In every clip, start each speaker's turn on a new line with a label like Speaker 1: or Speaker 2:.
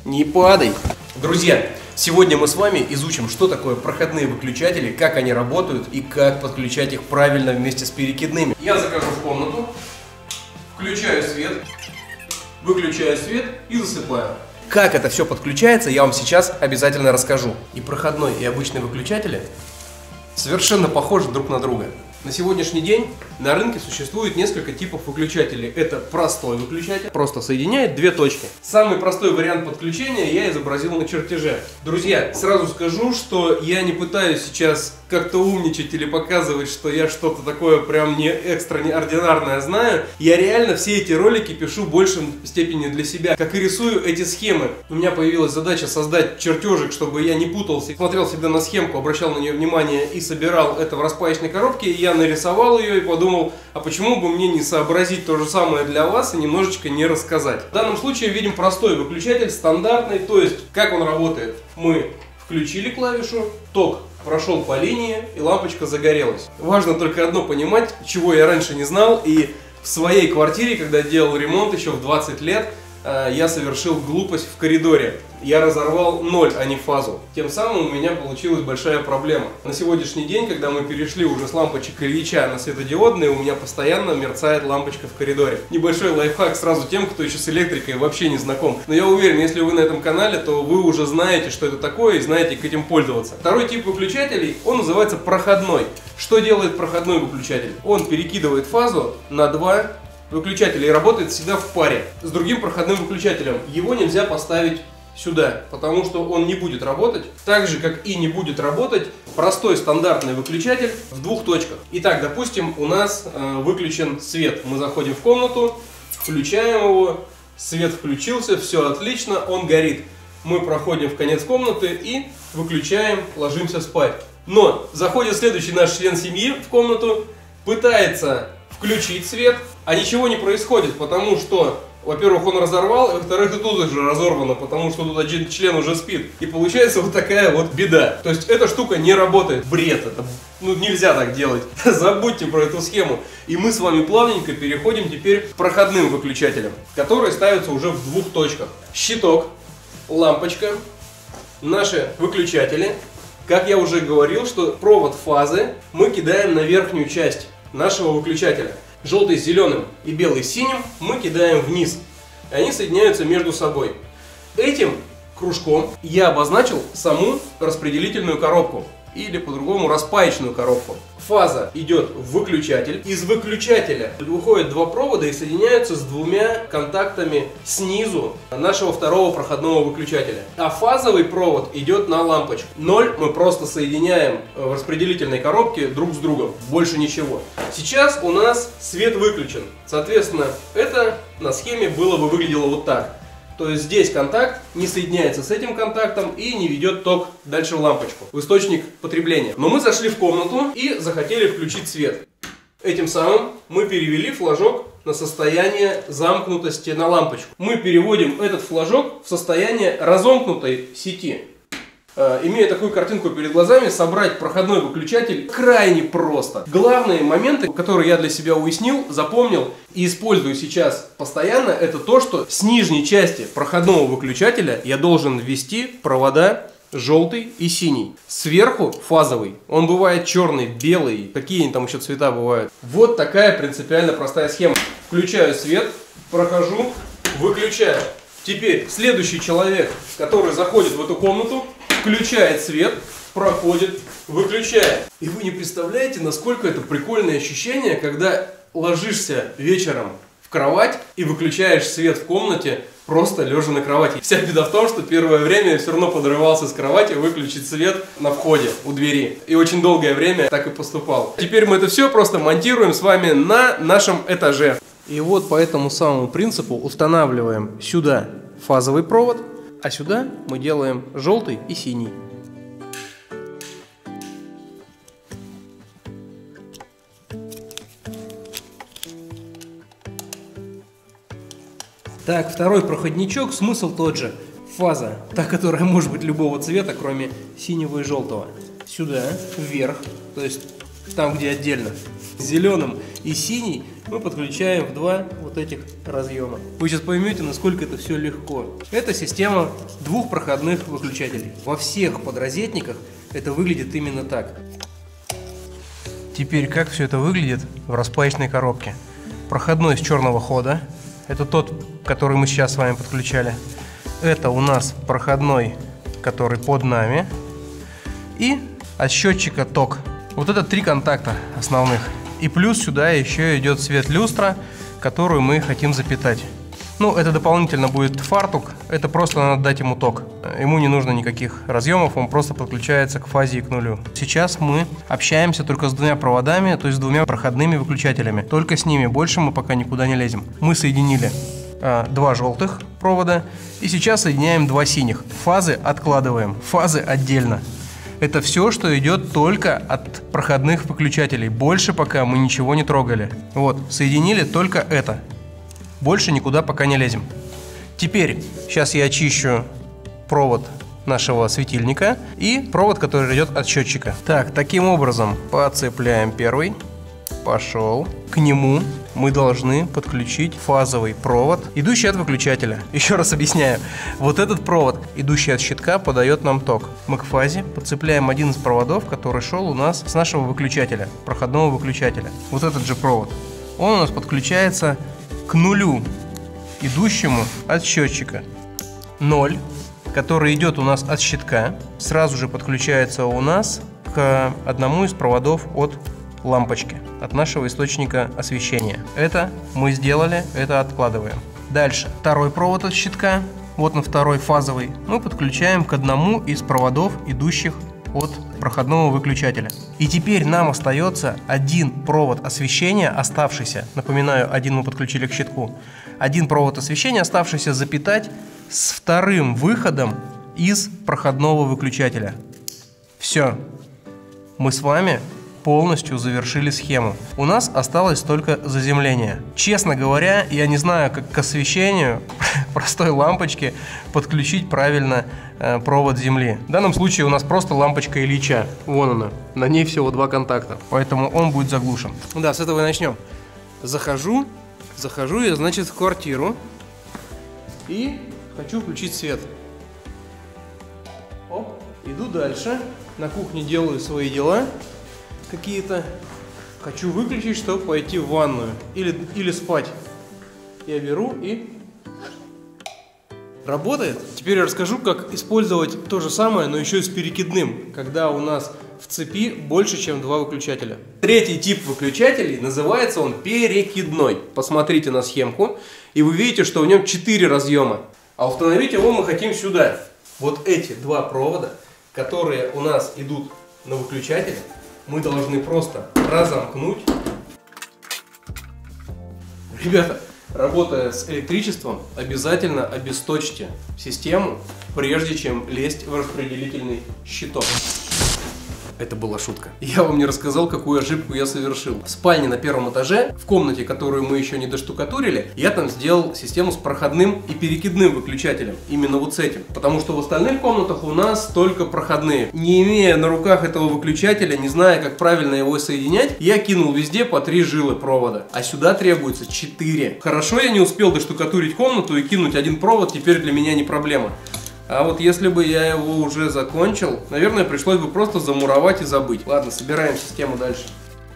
Speaker 1: не падай. Друзья, сегодня мы с вами изучим, что такое проходные выключатели, как они работают и как подключать их правильно вместе с перекидными. Я захожу в комнату, включаю свет, выключаю свет и засыпаю. Как это все подключается, я вам сейчас обязательно расскажу. И проходной, и обычный выключатели совершенно похожи друг на друга. На сегодняшний день на рынке существует несколько типов выключателей. Это простой выключатель, просто соединяет две точки. Самый простой вариант подключения я изобразил на чертеже. Друзья, сразу скажу, что я не пытаюсь сейчас как-то умничать или показывать, что я что-то такое прям не экстраординарное знаю. Я реально все эти ролики пишу в большей степени для себя, как и рисую эти схемы. У меня появилась задача создать чертежик, чтобы я не путался. Смотрел всегда на схемку, обращал на нее внимание и собирал это в распаечной коробке. Я нарисовал ее и подумал, а почему бы мне не сообразить то же самое для вас и немножечко не рассказать. В данном случае видим простой выключатель, стандартный, то есть как он работает. Мы включили клавишу, ток прошел по линии и лампочка загорелась. Важно только одно понимать, чего я раньше не знал, и в своей квартире, когда делал ремонт еще в 20 лет, я совершил глупость в коридоре. Я разорвал 0, а не фазу. Тем самым у меня получилась большая проблема. На сегодняшний день, когда мы перешли уже с лампочек Ильича на светодиодные, у меня постоянно мерцает лампочка в коридоре. Небольшой лайфхак сразу тем, кто еще с электрикой вообще не знаком. Но я уверен, если вы на этом канале, то вы уже знаете, что это такое и знаете, как этим пользоваться. Второй тип выключателей, он называется проходной. Что делает проходной выключатель? Он перекидывает фазу на два выключателя и работает всегда в паре с другим проходным выключателем. Его нельзя поставить сюда, потому что он не будет работать, так же как и не будет работать простой стандартный выключатель в двух точках. Итак, допустим, у нас выключен свет. Мы заходим в комнату, включаем его, свет включился, все отлично, он горит. Мы проходим в конец комнаты и выключаем, ложимся спать. Но заходит следующий наш член семьи в комнату, пытается включить свет, а ничего не происходит, потому что, во-первых, он разорвал, и во-вторых, и тут же разорвано, потому что тут один член уже спит. И получается вот такая вот беда. То есть эта штука не работает. Бред это. Ну нельзя так делать. Забудьте про эту схему. И мы с вами плавненько переходим теперь к проходным выключателям, которые ставятся уже в двух точках. Щиток, лампочка, наши выключатели. Как я уже говорил, что провод фазы мы кидаем на верхнюю часть нашего выключателя. Желтый с зеленым и белый с синим мы кидаем вниз. И они соединяются между собой. Этим кружком я обозначил саму распределительную коробку. Или по-другому распаечную коробку. Фаза идет в выключатель. Из выключателя выходят два провода и соединяются с двумя контактами снизу нашего второго проходного выключателя. А фазовый провод идет на лампочку. 0 мы просто соединяем в распределительной коробке друг с другом. Больше ничего. Сейчас у нас свет выключен. Соответственно, это на схеме выглядело вот так. То есть здесь контакт не соединяется с этим контактом и не ведет ток дальше в лампочку, в источник потребления. Но мы зашли в комнату и захотели включить свет. Этим самым мы перевели флажок на состояние замкнутости на лампочку. Мы переводим этот флажок в состояние разомкнутой сети. Имея такую картинку перед глазами, собрать проходной выключатель крайне просто. Главные моменты, которые я для себя уяснил, запомнил и использую сейчас постоянно, это то, что с нижней части проходного выключателя я должен ввести провода желтый и синий. Сверху фазовый. Он бывает черный, белый, какие там еще цвета бывают. Вот такая принципиально простая схема. Включаю свет, прохожу, выключаю. Теперь следующий человек, который заходит в эту комнату, включает свет, проходит, выключает. И вы не представляете, насколько это прикольное ощущение, когда ложишься вечером в кровать и выключаешь свет в комнате, просто лежа на кровати. Вся беда в том, что первое время я все равно подрывался с кровати выключить свет на входе у двери. И очень долгое время так и поступал. Теперь мы это все просто монтируем с вами на нашем этаже. И вот по этому самому принципу устанавливаем сюда фазовый провод, а сюда мы делаем желтый и синий. Так, второй проходничок, смысл тот же. Фаза, та, которая может быть любого цвета, кроме синего и желтого. Сюда, вверх, то есть там где отдельно, зеленым и синий, мы подключаем в два вот этих разъема. Вы сейчас поймете, насколько это все легко. Это система двухпроходных выключателей. Во всех подрозетниках это выглядит именно так. Теперь как все это выглядит в распаечной коробке? Проходной с черного хода. Это тот, который мы сейчас с вами подключали. Это у нас проходной, который под нами. И от счетчика ток. Вот это 3 контакта основных. И плюс сюда еще идет свет люстра, которую мы хотим запитать. Ну, это дополнительно будет фартук. Это просто надо дать ему ток. Ему не нужно никаких разъемов, он просто подключается к фазе и к нулю. Сейчас мы общаемся только с 2 проводами, то есть с 2 проходными выключателями. Только с ними, больше мы пока никуда не лезем. Мы соединили 2 желтых провода и сейчас соединяем 2 синих. Фазы откладываем, фазы отдельно. Это все, что идет только от проходных выключателей. Больше пока мы ничего не трогали. Вот, соединили только это. Больше никуда пока не лезем. Теперь, сейчас я очищу провод нашего светильника и провод, который идет от счетчика. Так, таким образом подцепляем первый. Пошел. К нему мы должны подключить фазовый провод, идущий от выключателя. Еще раз объясняю. Вот этот провод, идущий от щитка, подает нам ток. Мы к фазе подцепляем один из проводов, который шел у нас с нашего выключателя, проходного выключателя. Вот этот же провод. Он у нас подключается к нулю, идущему от счетчика. 0, который идет у нас от щитка, сразу же подключается у нас к одному из проводов от лампочки, от нашего источника освещения. Это мы сделали, это откладываем. Дальше, второй провод от щитка, вот он второй фазовый, мы подключаем к одному из проводов, идущих от проходного выключателя. И теперь нам остается один провод освещения, оставшийся, напоминаю, один мы подключили к щитку, один провод освещения, оставшийся, запитать с вторым выходом из проходного выключателя. Все, мы с вами полностью завершили схему. У нас осталось только заземление. Честно говоря, я не знаю, как к освещению простой лампочки подключить правильно провод земли. В данном случае у нас просто лампочка Ильича. Вон она. На ней всего 2 контакта. Поэтому он будет заглушен. Да, с этого и начнем. Захожу я, значит, в квартиру. И хочу включить свет. Оп. Иду дальше. На кухне делаю свои дела какие-то. Хочу выключить, чтобы пойти в ванную или спать. Я беру и работает. Теперь я расскажу, как использовать то же самое, но еще и с перекидным, когда у нас в цепи больше, чем 2 выключателя. Третий тип выключателей, называется он перекидной. Посмотрите на схемку, и вы видите, что в нем 4 разъема. А установить его мы хотим сюда. Вот эти 2 провода, которые у нас идут на выключатель, мы должны просто разомкнуть. Ребята, работая с электричеством, обязательно обесточьте систему, прежде чем лезть в распределительный щиток. Это была шутка. Я вам не рассказал, какую ошибку я совершил. В спальне на 1-м этаже, в комнате, которую мы еще не доштукатурили, я там сделал систему с проходным и перекидным выключателем. Именно вот с этим. Потому что в остальных комнатах у нас только проходные. Не имея на руках этого выключателя, не зная, как правильно его соединять, я кинул везде по 3 жилы провода. А сюда требуется 4. Хорошо, я не успел доштукатурить комнату и кинуть один провод, теперь для меня не проблема. А вот если бы я его уже закончил, наверное, пришлось бы просто замуровать и забыть. Ладно, собираем систему дальше.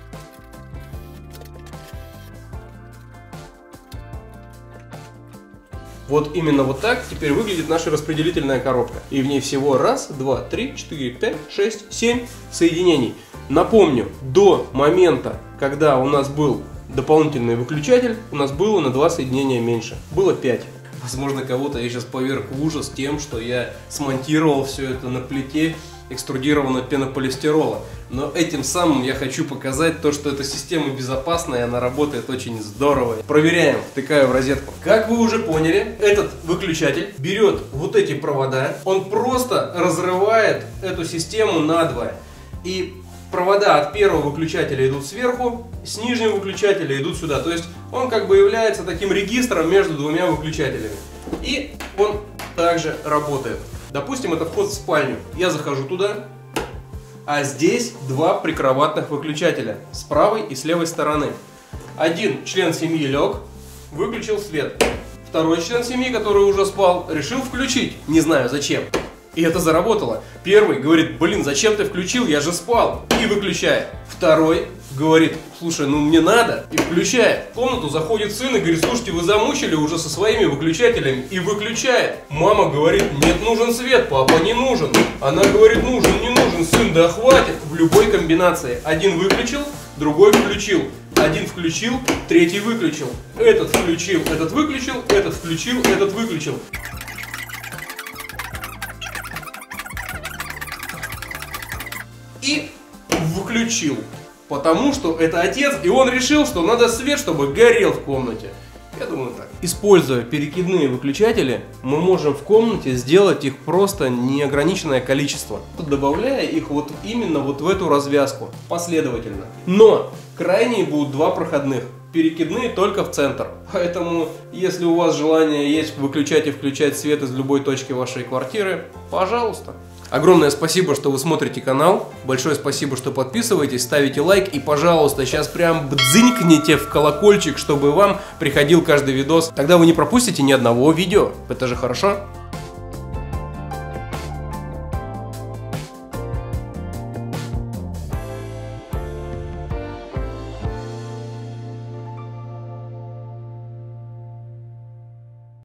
Speaker 1: Вот именно вот так теперь выглядит наша распределительная коробка. И в ней всего 1, 2, 3, 4, 5, 6, 7 соединений. Напомню, до момента, когда у нас был дополнительный выключатель, у нас было на 2 соединения меньше. Было 5. Возможно, кого-то я сейчас поверг в ужас тем, что я смонтировал все это на плите экструдированного пенополистирола. Но этим самым я хочу показать то, что эта система безопасная, и она работает очень здорово. Проверяем, втыкаю в розетку. Как вы уже поняли, этот выключатель берет вот эти провода, он просто разрывает эту систему надвое. И провода от первого выключателя идут сверху, с нижнего выключателя идут сюда. То есть он как бы является таким регистром между 2 выключателями. И он также работает. Допустим, это вход в спальню. Я захожу туда, А здесь два прикроватных выключателя с правой и с левой стороны. Один член семьи лег, выключил свет. Второй член семьи, который уже спал, решил включить. Не знаю зачем. И это заработало. Первый говорит: блин, зачем ты включил, я же спал. И выключает. Второй говорит: слушай, ну мне надо. И включает. В комнату заходит сын и говорит: слушайте, вы замучили уже со своими выключателями. И выключает. Мама говорит: нет, нужен свет, папа не нужен. Она говорит: нужен, не нужен, сын, да хватит. В любой комбинации. Один выключил, другой включил. Один включил, третий выключил. Этот включил, этот выключил, этот включил, этот выключил. И выключил. Потому что это отец, и он решил, что надо свет, чтобы горел в комнате. Я думаю так. Используя перекидные выключатели, мы можем в комнате сделать их просто неограниченное количество, добавляя их вот именно вот в эту развязку, последовательно. Но крайние будут два проходных, перекидные только в центр. Поэтому, если у вас желание есть выключать и включать свет из любой точки вашей квартиры, пожалуйста. Огромное спасибо, что вы смотрите канал. Большое спасибо, что подписываетесь, ставите лайк. И, пожалуйста, сейчас прям бдзынькните в колокольчик, чтобы вам приходил каждый видос. Тогда вы не пропустите ни одного видео. Это же хорошо.